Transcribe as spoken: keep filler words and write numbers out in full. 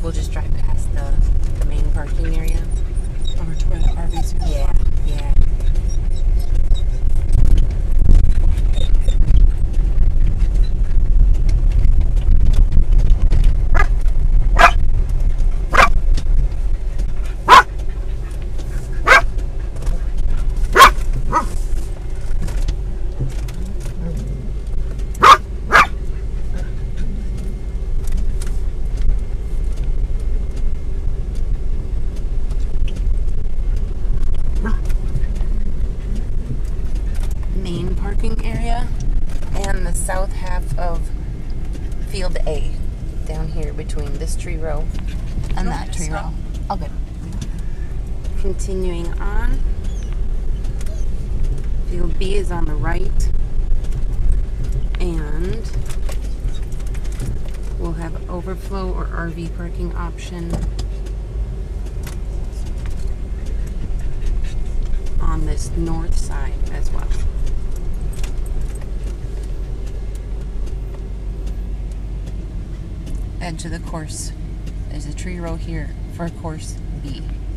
we'll just drive past the, the main parking area. Over to where the R Vs are. Yeah, yeah. Main parking area and the south half of Field A down here between this tree row and that tree row. All good. Continuing on, Field B is on the right, and we'll have overflow or R V parking option on this north side as well. Edge of the course. There's a tree row here for course B.